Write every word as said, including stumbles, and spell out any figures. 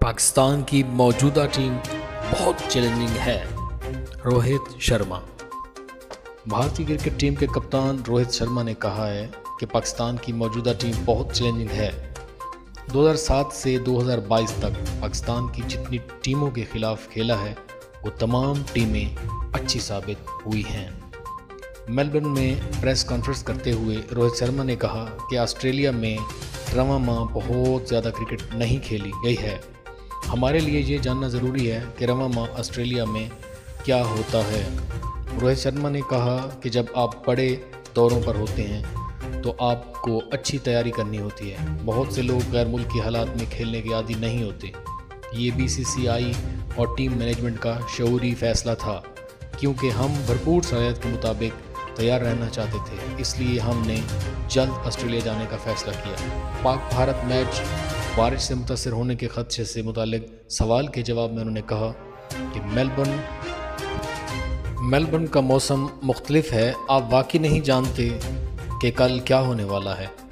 पाकिस्तान की मौजूदा टीम बहुत चैलेंजिंग है। रोहित शर्मा। भारतीय क्रिकेट टीम के कप्तान रोहित शर्मा ने कहा है कि पाकिस्तान की मौजूदा टीम बहुत चैलेंजिंग है। दो हज़ार सात से दो हज़ार बाईस तक पाकिस्तान की जितनी टीमों के खिलाफ खेला है वो तमाम टीमें अच्छी साबित हुई हैं। मेलबर्न में प्रेस कॉन्फ्रेंस करते हुए रोहित शर्मा ने कहा कि ऑस्ट्रेलिया में रवां माह बहुत ज़्यादा क्रिकेट नहीं खेली गई है। हमारे लिए ये जानना ज़रूरी है कि रवां माह ऑस्ट्रेलिया में क्या होता है। रोहित शर्मा ने कहा कि जब आप बड़े दौरों पर होते हैं तो आपको अच्छी तैयारी करनी होती है। बहुत से लोग गैर मुल्की हालात में खेलने के आदी नहीं होते। ये बी सी सी आई और टीम मैनेजमेंट का शऊरी फैसला था, क्योंकि हम भरपूर सलाहियत के मुताबिक तैयार रहना चाहते थे, इसलिए हमने जल्द ऑस्ट्रेलिया जाने का फैसला किया। पाक भारत मैच बारिश से मुतासर होने के खदशे से मुतालिक सवाल के जवाब में उन्होंने कहा कि मेलबर्न मेलबर्न का मौसम मुख्तलिफ है। आप वाकई नहीं जानते कि कल क्या होने वाला है।